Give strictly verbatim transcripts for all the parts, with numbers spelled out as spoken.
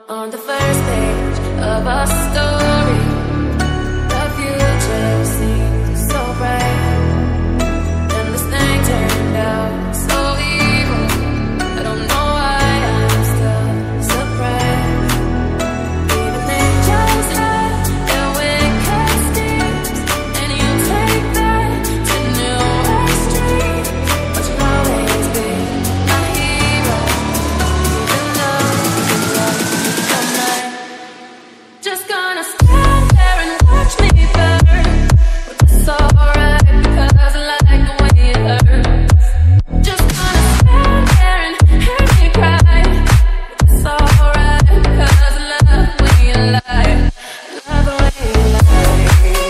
On the first page of a story, the future seems so bright, and this thing turned out so evil. I don't know why I'm still surprised. Even angels have their wicked schemes, and you take that to new extremes. But you'll always be my hero, even though you love all night. Just gonna stand there and watch me burn, but that's alright because I like the way it hurts. Just gonna stand there and hear me cry, but that's alright because I love the way you lie. Love the way you lie.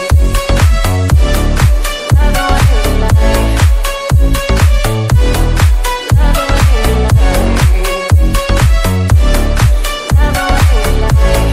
Love the way you lie. Love the way you lie. Love the way you lie.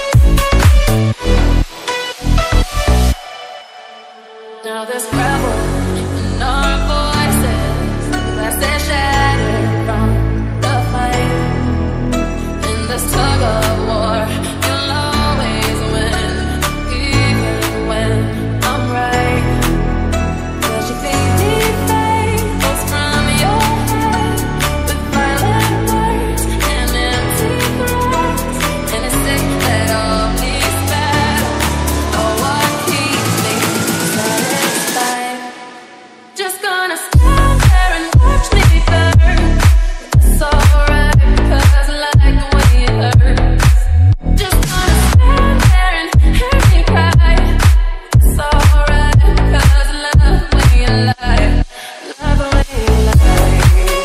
Now there's gravel in our voices, glass that shattered from the fight. In this tug of war, you'll always win, even when I'm right. 'Cause you feed me fables from your head, with violent words and empty threats. And it's sick that all these battles are what keeps me satisfied. Just gonna stand there and watch me burn. That's alright because I like the way it hurts. Just gonna stand there and hear me cry. That's alright because I love the way you lie. Love the way you lie.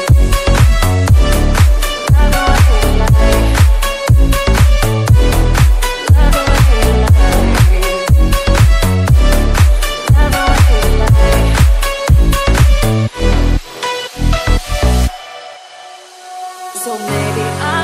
Love the way you lie. Love the way you lie. Love the way you lie. So maybe I